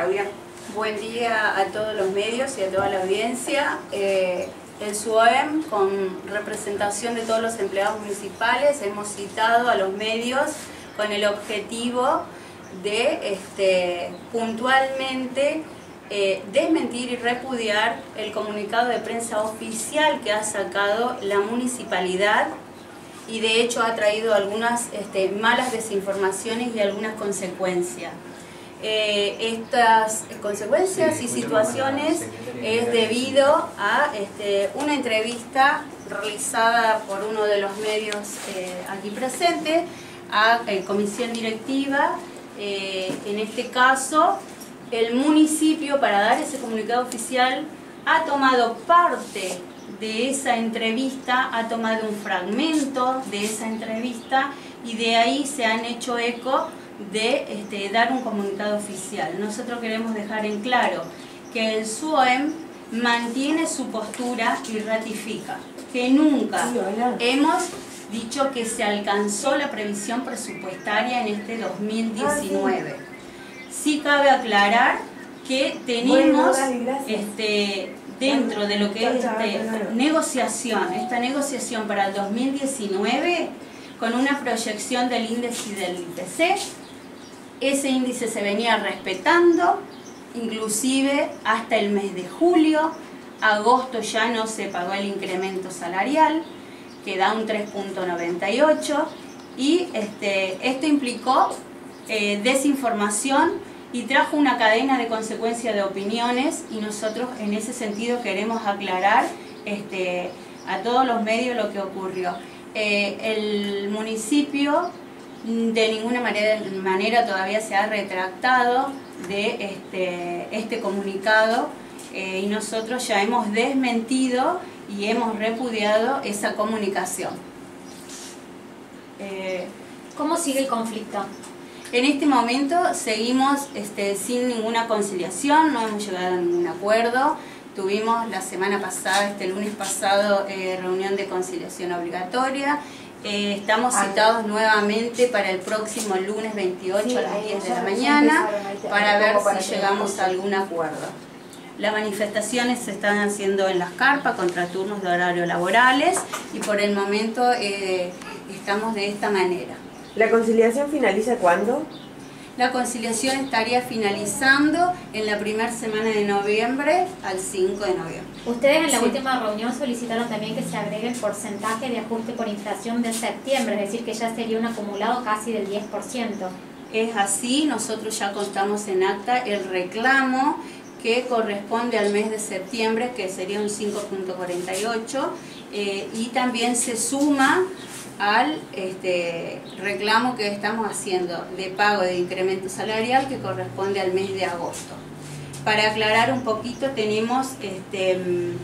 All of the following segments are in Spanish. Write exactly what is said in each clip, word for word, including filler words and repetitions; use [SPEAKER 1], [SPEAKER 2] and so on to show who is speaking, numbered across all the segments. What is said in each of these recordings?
[SPEAKER 1] Claudia.
[SPEAKER 2] Buen día a todos los medios y a toda la audiencia. Eh, el SUOEM, con representación de todos los empleados municipales, hemos citado a los medios con el objetivo de este, puntualmente eh, desmentir y repudiar el comunicado de prensa oficial que ha sacado la municipalidad, y de hecho ha traído algunas este, malas desinformaciones y algunas consecuencias. Eh, estas consecuencias y situaciones es debido a este, una entrevista realizada por uno de los medios eh, aquí presentes a eh, comisión directiva. Eh, en este caso, el municipio, para dar ese comunicado oficial, ha tomado parte de esa entrevista, ha tomado un fragmento de esa entrevista y de ahí se han hecho eco de este, dar un comunicado oficial. Nosotros queremos dejar en claro que el SUOEM mantiene su postura y ratifica que nunca hemos dicho que se alcanzó la previsión presupuestaria en este dos mil diecinueve. Sí cabe aclarar que tenemos este, dentro de lo que es este, negociación, esta negociación para el dos mil diecinueve, con una proyección del índice del I P C. Ese índice se venía respetando, inclusive hasta el mes de julio. Agosto ya no se pagó el incremento salarial, que da un tres punto noventa y ocho, y este, esto implicó eh, desinformación y trajo una cadena de consecuencias de opiniones, y nosotros en ese sentido queremos aclarar este, a todos los medios lo que ocurrió. Eh, el municipio de ninguna manera, manera todavía se ha retractado de este, este comunicado eh, y nosotros ya hemos desmentido y hemos repudiado esa comunicación.
[SPEAKER 3] Eh, ¿Cómo sigue el conflicto?
[SPEAKER 2] En este momento seguimos este, sin ninguna conciliación, no hemos llegado a ningún acuerdo. Tuvimos la semana pasada, este lunes pasado, eh, reunión de conciliación obligatoria. Eh, estamos citados nuevamente para el próximo lunes veintiocho a las diez de la mañana para ver si llegamos a algún acuerdo. Las manifestaciones se están haciendo en las carpas contra turnos de horario laborales y por el momento eh, estamos de esta manera.
[SPEAKER 1] ¿La conciliación finaliza cuándo?
[SPEAKER 2] La conciliación estaría finalizando en la primera semana de noviembre al cinco de noviembre.
[SPEAKER 3] Ustedes en la
[SPEAKER 2] Sí.
[SPEAKER 3] última reunión solicitaron también que se agregue el porcentaje de ajuste por inflación de septiembre, es decir, que ya sería un acumulado casi del diez por ciento.
[SPEAKER 2] Es así, nosotros ya contamos en acta el reclamo que corresponde al mes de septiembre, que sería un cinco punto cuarenta y ocho, eh, y también se suma al este, reclamo que estamos haciendo de pago de incremento salarial que corresponde al mes de agosto. Para aclarar un poquito, tenemos este,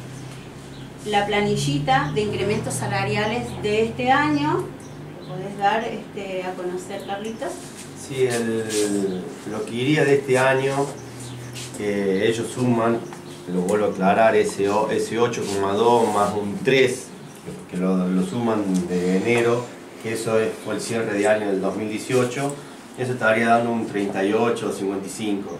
[SPEAKER 2] la planillita de incrementos salariales de este año. ¿Podés dar este, a conocer, Carlitos?
[SPEAKER 4] Sí, el, lo que iría de este año, que ellos suman, lo vuelvo a aclarar, ese, ese ocho coma dos más un tres, que lo, lo suman de enero, que eso es, fue el cierre de año del dos mil dieciocho, eso estaría dando un treinta y ocho, cincuenta y cinco.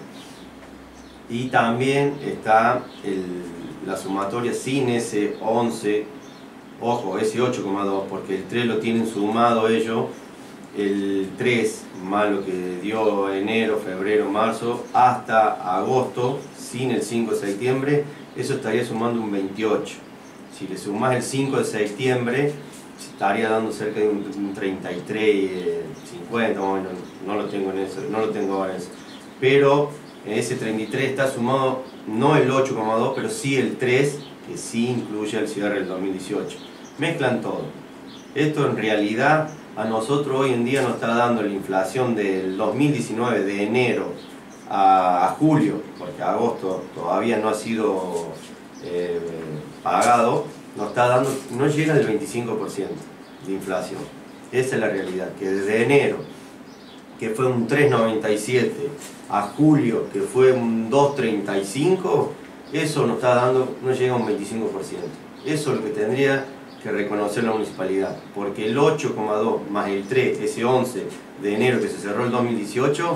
[SPEAKER 4] Y también está el, la sumatoria sin ese once, ojo, ese ocho coma dos, porque el tres lo tienen sumado ellos, el tres más lo que dio enero, febrero, marzo, hasta agosto, sin el cinco de septiembre, eso estaría sumando un veintiocho. Si le sumás el cinco de septiembre, estaría dando cerca de un treinta y tres, cincuenta, bueno, no lo tengo en eso, no lo tengo ahora en eso. Pero en ese treinta y tres está sumado no el ocho coma dos, pero sí el tres, que sí incluye el cierre del dos mil dieciocho. Mezclan todo. Esto en realidad a nosotros hoy en día nos está dando la inflación del dos mil diecinueve, de enero a, a julio, porque agosto todavía no ha sido eh, pagado, nos está dando, no llega al veinticinco por ciento de inflación. Esa es la realidad, que desde enero, que fue un tres noventa y siete, a julio, que fue un dos treinta y cinco, eso nos está dando, no llega a un veinticinco por ciento. Eso es lo que tendría que reconocer la municipalidad, porque el ocho coma dos más el tres, ese once de enero que se cerró el dos mil dieciocho,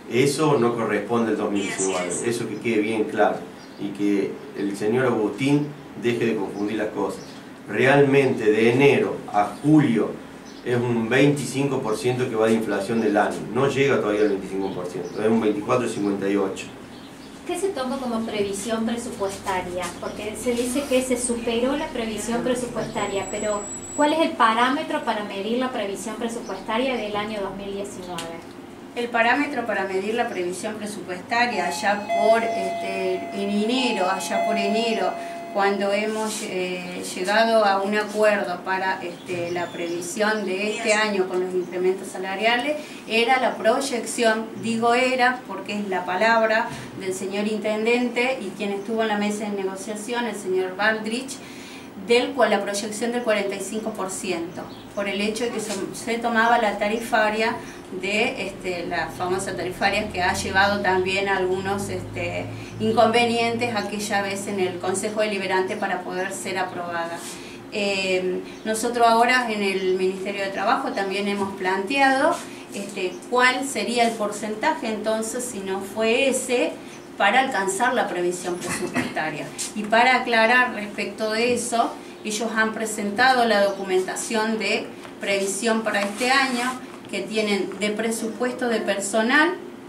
[SPEAKER 4] Eso no corresponde al dos mil diecinueve, eso que quede bien claro. Y que el señor Agustín deje de confundir las cosas. Realmente de enero a julio es un veinticinco por ciento que va de inflación del año. No llega todavía al veinticinco por ciento, es un veinticuatro coma cincuenta y ocho.
[SPEAKER 3] ¿Qué se toma como previsión presupuestaria? Porque se dice que se superó la previsión presupuestaria, pero ¿cuál es el parámetro para medir la previsión presupuestaria del año dos mil diecinueve?
[SPEAKER 2] El parámetro para medir la previsión presupuestaria allá por este, en enero, allá por enero, cuando hemos eh, llegado a un acuerdo para este, la previsión de este año con los incrementos salariales, era la proyección, digo era porque es la palabra del señor intendente y quien estuvo en la mesa de negociación, el señor Baldrich, del cual la proyección del cuarenta y cinco por ciento, por el hecho de que se, se tomaba la tarifaria de este, la famosa tarifaria que ha llevado también algunos este, inconvenientes aquella vez en el Consejo Deliberante para poder ser aprobada. Eh, nosotros ahora en el Ministerio de Trabajo también hemos planteado este, cuál sería el porcentaje entonces, si no fue ese, para alcanzar la previsión presupuestaria. Y para aclarar respecto de eso, ellos han presentado la documentación de previsión para este año, que tienen de presupuesto de personal,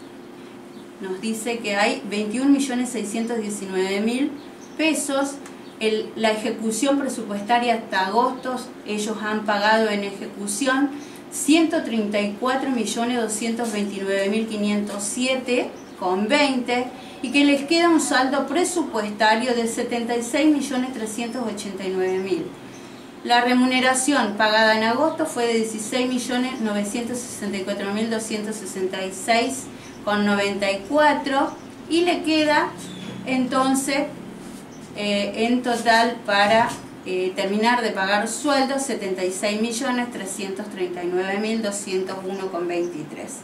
[SPEAKER 2] nos dice que hay veintiún millones seiscientos diecinueve mil pesos. El, la ejecución presupuestaria hasta agosto, ellos han pagado en ejecución ciento treinta y cuatro millones doscientos veintinueve mil quinientos siete con veinte, y que les queda un saldo presupuestario de setenta y seis millones trescientos ochenta y nueve mil. La remuneración pagada en agosto fue de dieciséis millones novecientos sesenta y cuatro mil doscientos sesenta y seis con noventa y cuatro, y le queda entonces eh, en total para eh, terminar de pagar sueldos setenta y seis millones trescientos treinta y nueve mil doscientos uno con veintitrés.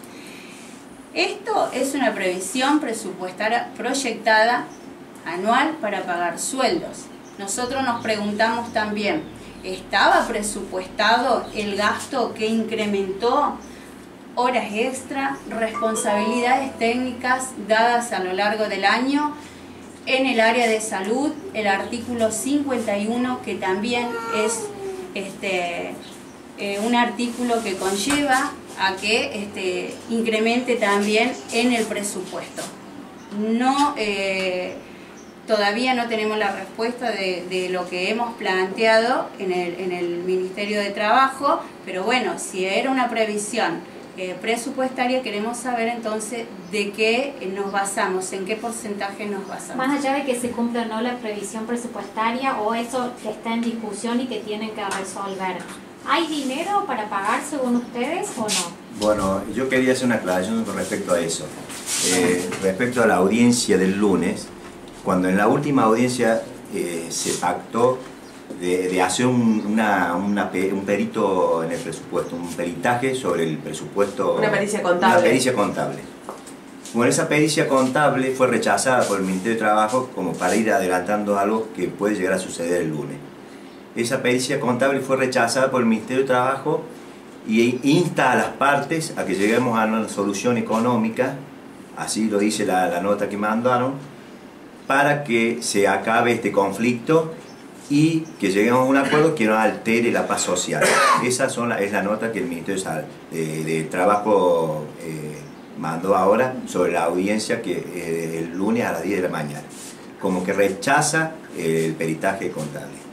[SPEAKER 2] Esto es una previsión presupuestaria proyectada anual para pagar sueldos. Nosotros nos preguntamos también, ¿estaba presupuestado el gasto que incrementó horas extra, responsabilidades técnicas dadas a lo largo del año en el área de salud? El artículo cincuenta y uno, que también es este, eh, un artículo que conlleva a que este, incremente también en el presupuesto. No, eh, todavía no tenemos la respuesta de, de lo que hemos planteado en el, en el Ministerio de Trabajo, pero bueno, si era una previsión eh, presupuestaria, queremos saber entonces de qué nos basamos, en qué porcentaje nos basamos.
[SPEAKER 3] Más allá de que se cumpla o no la previsión presupuestaria, o eso que está en discusión y que tienen que resolver, ¿hay dinero para pagar según ustedes o no?
[SPEAKER 5] Bueno, yo quería hacer una aclaración con respecto a eso. Eh, respecto a la audiencia del lunes, cuando en la última audiencia eh, se pactó de, de hacer un, una, una, un perito en el presupuesto, un peritaje sobre el presupuesto.
[SPEAKER 1] Una pericia contable.
[SPEAKER 5] Una pericia contable. Bueno, esa pericia contable fue rechazada por el Ministerio de Trabajo como para ir adelantando algo que puede llegar a suceder el lunes. Esa pericia contable fue rechazada por el Ministerio de Trabajo y insta a las partes a que lleguemos a una solución económica, así lo dice la, la nota que mandaron, para que se acabe este conflicto y que lleguemos a un acuerdo que no altere la paz social. Esa son la, es la nota que el Ministerio de, de Trabajo eh, mandó ahora sobre la audiencia que eh, el lunes a las diez de la mañana, como que rechaza el peritaje contable.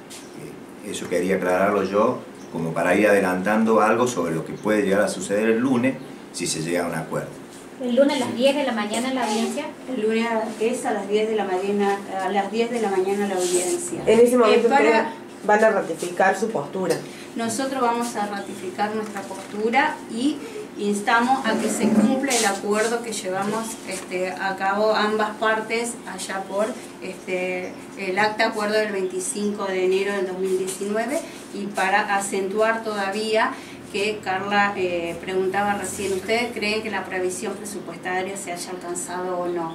[SPEAKER 5] Eso quería aclararlo yo, como para ir adelantando algo sobre lo que puede llegar a suceder el lunes si se llega a un acuerdo.
[SPEAKER 3] ¿El lunes a las diez de la mañana en la audiencia?
[SPEAKER 2] El lunes es a las diez de la mañana, a las diez de la mañana la audiencia.
[SPEAKER 1] En ese momento
[SPEAKER 2] eh, para...
[SPEAKER 1] ustedes van a ratificar su postura.
[SPEAKER 2] Nosotros vamos a ratificar nuestra postura y instamos a que se cumpla el acuerdo que llevamos este, a cabo ambas partes allá por este, el acta acuerdo del veinticinco de enero del dos mil diecinueve, y para acentuar todavía que Carla eh, preguntaba recién, ¿ustedes creen que la previsión presupuestaria se haya alcanzado o no?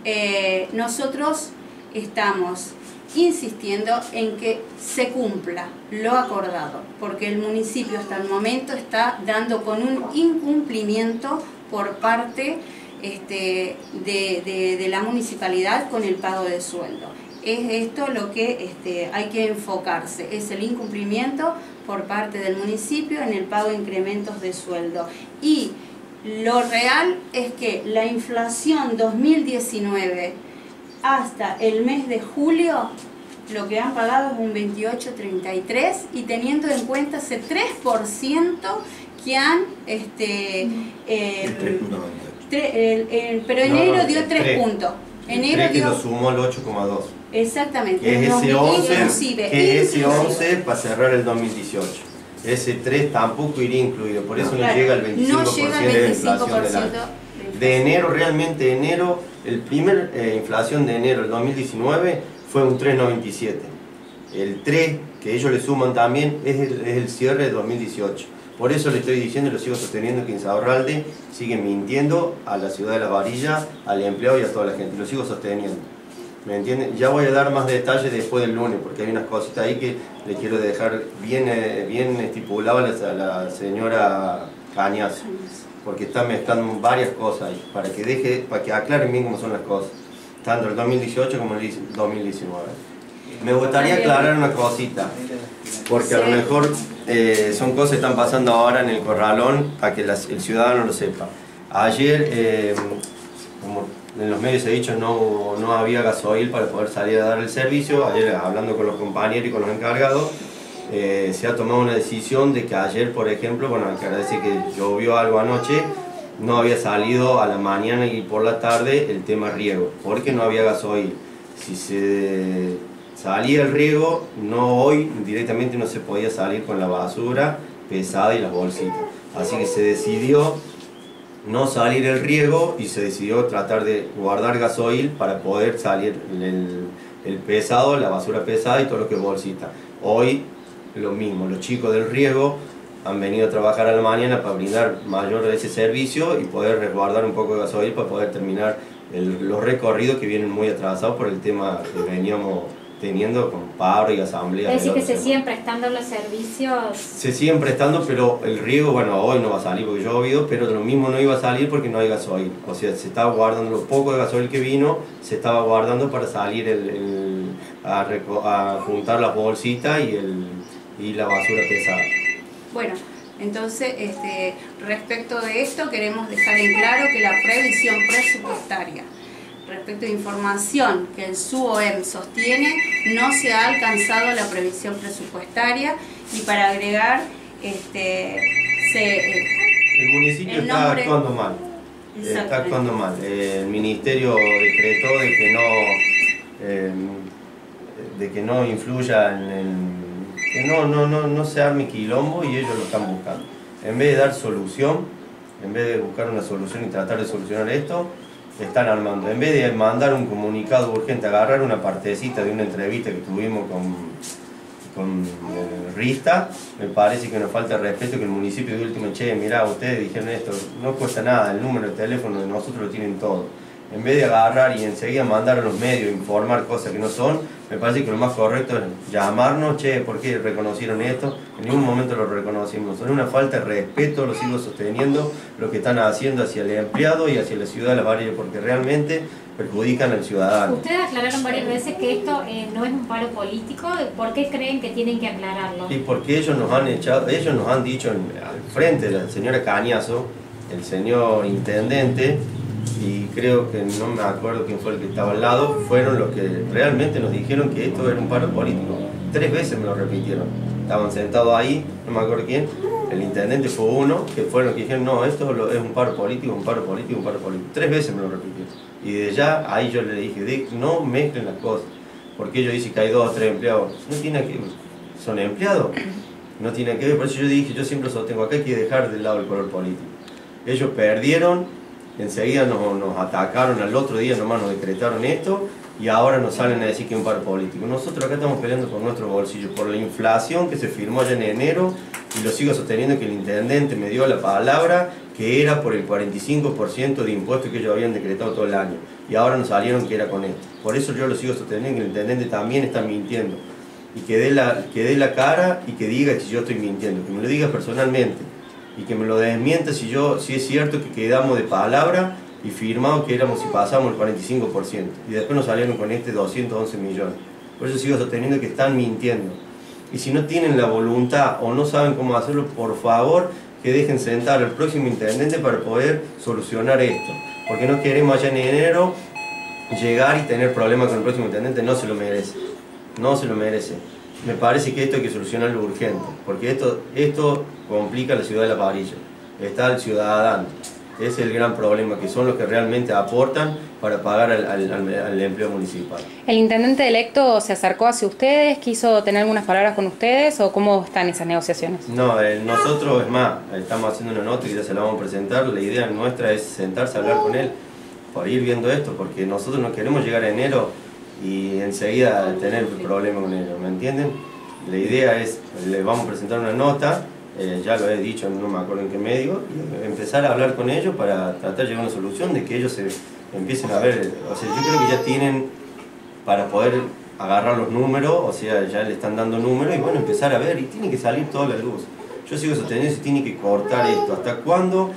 [SPEAKER 2] Eh, nosotros estamos insistiendo en que se cumpla lo acordado, porque el municipio hasta el momento está dando con un incumplimiento por parte este, de, de, de la municipalidad con el pago de sueldo. Es esto lo que este, hay que enfocarse, es el incumplimiento por parte del municipio en el pago de incrementos de sueldo. Y lo real es que la inflación dos mil diecinueve hasta el mes de julio, lo que han pagado es un veintiocho coma treinta y tres, y teniendo en cuenta ese tres por ciento que han... Este, eh, tre, el, el, pero enero no, no, dio tres puntos. Enero
[SPEAKER 4] el
[SPEAKER 2] dio...
[SPEAKER 4] que lo sumó al ocho coma dos.
[SPEAKER 2] Exactamente.
[SPEAKER 4] Que es ese once,
[SPEAKER 2] inclusive,
[SPEAKER 4] que es ese
[SPEAKER 2] inclusive.
[SPEAKER 4] once para cerrar el dos mil dieciocho. Ese tres tampoco iría incluido, por eso no,
[SPEAKER 2] claro,
[SPEAKER 4] llega al veinticinco por ciento,
[SPEAKER 2] no llega al veinticinco
[SPEAKER 4] de inflación del año. De enero, realmente enero, el primer eh, inflación de enero del dos mil diecinueve fue un tres coma noventa y siete. El tres, que ellos le suman también, es el, es el cierre de dos mil dieciocho. Por eso le estoy diciendo y lo sigo sosteniendo que Insaurralde sigue mintiendo a la ciudad de La Varilla, al empleado y a toda la gente. Lo sigo sosteniendo. ¿Me entienden? Ya voy a dar más detalles después del lunes, porque hay unas cositas ahí que le quiero dejar bien, bien estipulado a la, a la señora Cañazo, porque está mezclando varias cosas ahí, para que deje, para que aclaren bien cómo son las cosas, tanto el dos mil dieciocho como el dos mil diecinueve. Me gustaría aclarar una cosita, porque a lo mejor eh, son cosas que están pasando ahora en el Corralón, para que las, el ciudadano lo sepa. Ayer, eh, como en los medios he dicho, no, no había gasoil para poder salir a dar el servicio. Ayer, hablando con los compañeros y con los encargados, eh, se ha tomado una decisión de que ayer, por ejemplo, bueno, que agradece que llovió algo anoche, no había salido a la mañana y por la tarde el tema riego, porque no había gasoil. Si se salía el riego, no hoy directamente no se podía salir con la basura pesada y las bolsitas. Así que se decidió no salir el riego y se decidió tratar de guardar gasoil para poder salir el, el pesado, la basura pesada y todo lo que es bolsita. Hoy lo mismo, los chicos del riego han venido a trabajar a la mañana para brindar mayor ese servicio y poder resguardar un poco de gasoil para poder terminar el, los recorridos que vienen muy atrasados por el tema que veníamos teniendo con paro y asamblea.
[SPEAKER 3] Es decir, que se siguen prestando los servicios.
[SPEAKER 4] Se siguen prestando, pero el riego, bueno, hoy no va a salir porque yo he oído, pero lo mismo no iba a salir porque no hay gasoil. O sea, se estaba guardando lo poco de gasoil que vino, se estaba guardando para salir el, el, a, a juntar las bolsitas y, el, y la basura pesada.
[SPEAKER 2] Bueno, entonces, este, respecto de esto, queremos dejar en claro que la previsión presupuestaria respecto de información que el S U O E M sostiene, no se ha alcanzado la previsión presupuestaria, y para agregar, este, se, eh,
[SPEAKER 4] el municipio
[SPEAKER 2] el
[SPEAKER 4] está
[SPEAKER 2] nombre...
[SPEAKER 4] actuando mal, está actuando mal. El ministerio decretó de que no, eh, de que no influya en, en que no, no, no, no se arme quilombo, y ellos lo están buscando. En vez de dar solución, en vez de buscar una solución y tratar de solucionar esto, están armando. En vez de mandar un comunicado urgente, agarrar una partecita de una entrevista que tuvimos con, con eh, Rista, me parece que nos falta respeto, que el municipio de último, che, mirá, ustedes dijeron esto, no cuesta nada, el número de teléfono de nosotros lo tienen todo. En vez de agarrar y enseguida mandar a los medios, informar cosas que no son, me parece que lo más correcto es llamarnos, che, ¿por qué reconocieron esto? En ningún momento lo reconocimos. Es una falta de respeto, lo sigo sosteniendo, lo que están haciendo hacia el empleado y hacia la ciudad de La Varilla, porque realmente perjudican al ciudadano.
[SPEAKER 3] Ustedes aclararon varias veces que esto eh, no es un paro político. ¿Por qué creen que tienen que aclararlo?
[SPEAKER 4] Y porque ellos nos han echado, ellos nos han dicho en, al frente de la señora Cañazo, el señor intendente, y creo que no me acuerdo quién fue el que estaba al lado, fueron los que realmente nos dijeron que esto era un paro político. Tres veces me lo repitieron. Estaban sentados ahí, no me acuerdo quién, el intendente fue uno, que fueron los que dijeron, no, esto es un paro político, un paro político, un paro político. Tres veces me lo repitieron. Y de ya ahí yo le dije, de, no mezclen las cosas, porque ellos dicen que hay dos o tres empleados. No tiene que ver, son empleados, no tiene que ver. Por eso yo dije, yo siempre sostengo, acá hay que dejar de lado el color político. Ellos perdieron. Enseguida nos, nos atacaron, al otro día nomás nos decretaron esto, y ahora nos salen a decir que es un paro político. Nosotros acá estamos peleando por nuestro bolsillo, por la inflación que se firmó ya en enero, y lo sigo sosteniendo que el intendente me dio la palabra que era por el cuarenta y cinco por ciento de impuestos que ellos habían decretado todo el año, y ahora nos salieron que era con esto. Por eso yo lo sigo sosteniendo, que el intendente también está mintiendo, y que dé la, que dé la cara y que diga que yo estoy mintiendo, que me lo diga personalmente, y que me lo desmienta si yo si es cierto que quedamos de palabra y firmado que éramos si pasamos el cuarenta y cinco por ciento. Y después nos salieron con este doscientos once millones. Por eso sigo sosteniendo que están mintiendo. Y si no tienen la voluntad o no saben cómo hacerlo, por favor, que dejen sentar al próximo intendente para poder solucionar esto. Porque no queremos allá en enero llegar y tener problemas con el próximo intendente, no se lo merece. No se lo merece. Me parece que esto hay que solucionarlo urgente, porque esto, esto complica la ciudad de La Parrilla. Está el ciudadano. Ese es el gran problema, que son los que realmente aportan para pagar al, al, al empleo municipal.
[SPEAKER 6] ¿El intendente electo se acercó hacia ustedes? ¿Quiso tener algunas palabras con ustedes? ¿O cómo están esas negociaciones?
[SPEAKER 4] No, eh, nosotros, es más, estamos haciendo una nota y ya se la vamos a presentar. La idea nuestra es sentarse a hablar con él para ir viendo esto, porque nosotros no queremos llegar a enero y enseguida tener problema con ellos, ¿me entienden? La idea es, le vamos a presentar una nota, eh, ya lo he dicho, no me acuerdo en qué medio, y empezar a hablar con ellos para tratar de llegar a una solución, de que ellos se empiecen a ver, o sea, yo creo que ya tienen para poder agarrar los números, o sea, ya le están dando números, y bueno, empezar a ver, y tiene que salir toda la luz. Yo sigo sosteniendo que se tiene que cortar esto, ¿hasta cuándo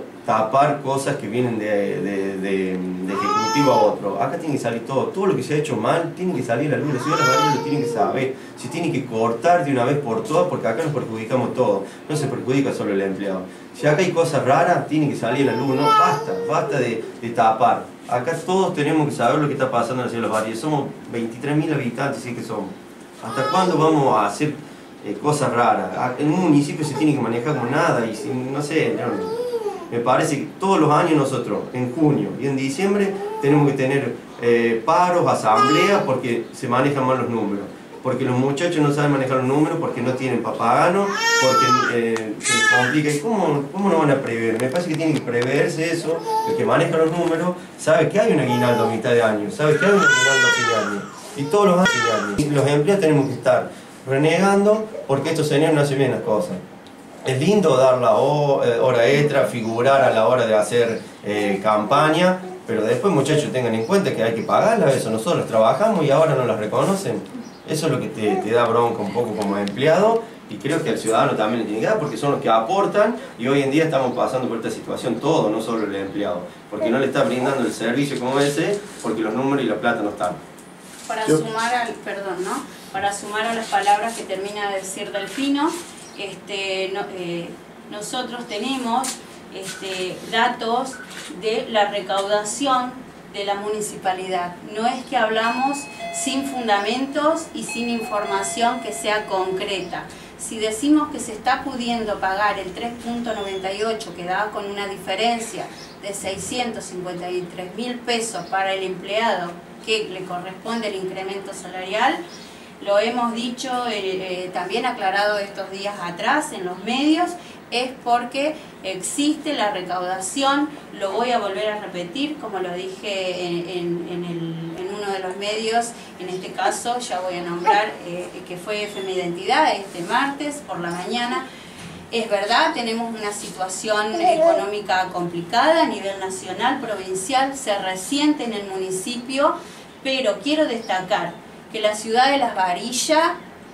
[SPEAKER 4] tapar cosas que vienen de, de, de, de ejecutivo a otro? Acá tiene que salir todo, todo lo que se ha hecho mal tiene que salir a la luz, la ciudad de La Parrilla lo tiene que saber, se tiene que cortar de una vez por todas, porque acá nos perjudicamos todos, no se perjudica solo el empleado. Si acá hay cosas raras, tiene que salir a la luz, no, basta, basta de, de tapar. Acá todos tenemos que saber lo que está pasando en la ciudad de La Parrilla, somos veintitrés mil habitantes, sí que somos. ¿Hasta cuándo vamos a hacer eh, cosas raras? En un municipio se tiene que manejar como nada, y si, no sé, no, me parece que todos los años nosotros, en junio y en diciembre, tenemos que tener eh, paros, asambleas, porque se manejan mal los números. Porque los muchachos no saben manejar los números, porque no tienen papagano, porque eh, se les complica. ¿Y cómo, cómo no van a prever? Me parece que tiene que preverse eso. El que maneja los números sabe que hay un aguinaldo a mitad de año, sabe que hay un aguinaldo a fin de año. Y todos los años a fin de año. Y los empleados tenemos que estar renegando porque estos señores no hacen bien las cosas. Es lindo dar la hora extra, figurar a la hora de hacer eh, campaña, pero después, muchachos, tengan en cuenta que hay que pagarlas, eso nosotros trabajamos y ahora no las reconocen. Eso es lo que te, te da bronca un poco como empleado, y creo que al ciudadano también le tiene que dar, porque son los que aportan, y hoy en día estamos pasando por esta situación todo, no solo el empleado, porque no le está brindando el servicio como ese, porque los números y la plata no están.
[SPEAKER 2] Para
[SPEAKER 4] Yo...
[SPEAKER 2] sumar al, perdón, ¿no? Para sumar a las palabras que termina de decir Delfino, Este, no, eh, nosotros tenemos este, datos de la recaudación de la municipalidad. No es que hablamos sin fundamentos y sin información que sea concreta. Si decimos que se está pudiendo pagar el tres punto noventa y ocho, que da con una diferencia de seiscientos cincuenta y tres mil pesos para el empleado que le corresponde el incremento salarial, lo hemos dicho, eh, eh, también aclarado estos días atrás en los medios, es porque existe la recaudación. Lo voy a volver a repetir, como lo dije en, en, en, el, en uno de los medios, en este caso ya voy a nombrar eh, que fue F M Identidad este martes por la mañana. Es verdad, tenemos una situación económica complicada a nivel nacional, provincial, se resiente en el municipio, pero quiero destacar que la ciudad de Las Varillas,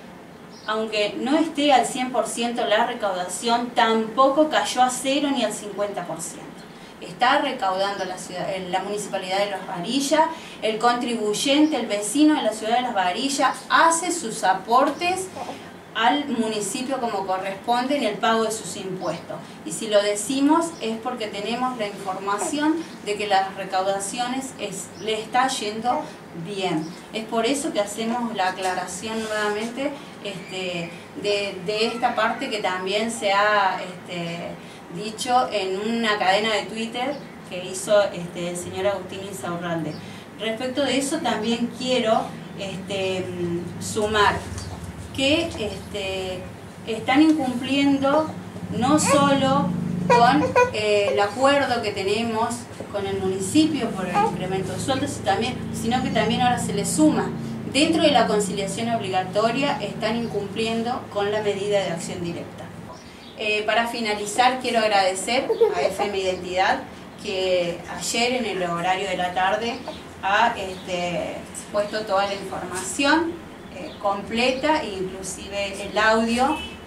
[SPEAKER 2] aunque no esté al cien por ciento la recaudación, tampoco cayó a cero ni al cincuenta por ciento. Está recaudando la, ciudad, la municipalidad de Las Varillas, el contribuyente, el vecino de la ciudad de Las Varillas hace sus aportes al municipio como corresponde en el pago de sus impuestos. Y si lo decimos es porque tenemos la información de que las recaudaciones es, le está yendo bien. Es por eso que hacemos la aclaración nuevamente este, de, de esta parte que también se ha este, dicho en una cadena de Twitter que hizo este, el señor Agustín Insaurralde. Respecto de eso también quiero este, sumar que este, están incumpliendo no solo con eh, el acuerdo que tenemos con el municipio por el incremento de sueldos, también, sino que también ahora se les suma. Dentro de la conciliación obligatoria están incumpliendo con la medida de acción directa. Eh, para finalizar, quiero agradecer a F M Identidad que ayer en el horario de la tarde ha este, puesto toda la información completa, inclusive el audio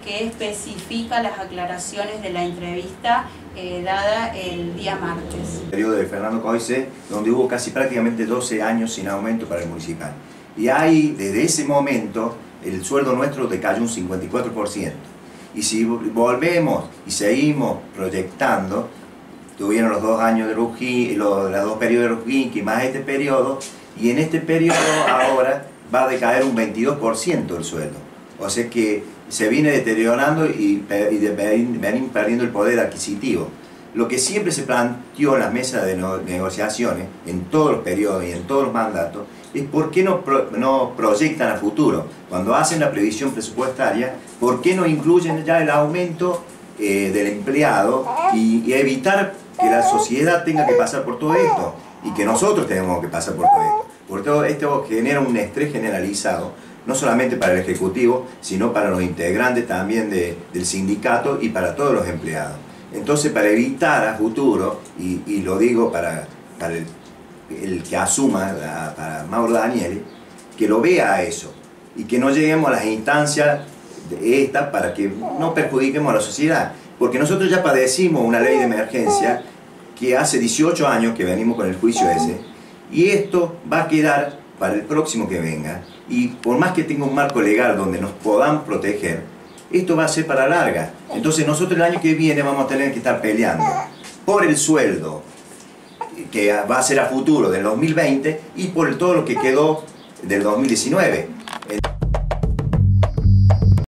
[SPEAKER 2] que especifica las aclaraciones de la entrevista eh, dada el día martes.
[SPEAKER 5] El periodo de Fernando Coise, donde hubo casi prácticamente doce años sin aumento para el municipal. Y ahí, desde ese momento, el sueldo nuestro decayó un cincuenta y cuatro por ciento. Y si volvemos y seguimos proyectando, tuvieron los dos años de Rugin, los, los dos periodos de Rugin, y más este periodo, y en este periodo ahora va a decaer un veintidós por ciento el sueldo. O sea que se viene deteriorando y, y de, venimos perdiendo el poder adquisitivo. Lo que siempre se planteó en las mesas de no, negociaciones, en todos los periodos y en todos los mandatos, es por qué no, pro, no proyectan a futuro. Cuando hacen la previsión presupuestaria, ¿por qué no incluyen ya el aumento eh, del empleado y, y evitar que la sociedad tenga que pasar por todo esto y que nosotros tenemos que pasar por todo esto? Por todo esto genera un estrés generalizado, no solamente para el Ejecutivo, sino para los integrantes también de, del sindicato y para todos los empleados. Entonces, para evitar a futuro, y, y lo digo para, para el, el que asuma, la, para Mauro Danieli, que lo vea eso y que no lleguemos a las instancias de esta para que no perjudiquemos a la sociedad. Porque nosotros ya padecimos una ley de emergencia que hace dieciocho años que venimos con el juicio ese, y esto va a quedar para el próximo que venga, y por más que tenga un marco legal donde nos podamos proteger, esto va a ser para larga. Entonces nosotros el año que viene vamos a tener que estar peleando por el sueldo que va a ser a futuro del dos mil veinte y por todo lo que quedó del dos mil diecinueve.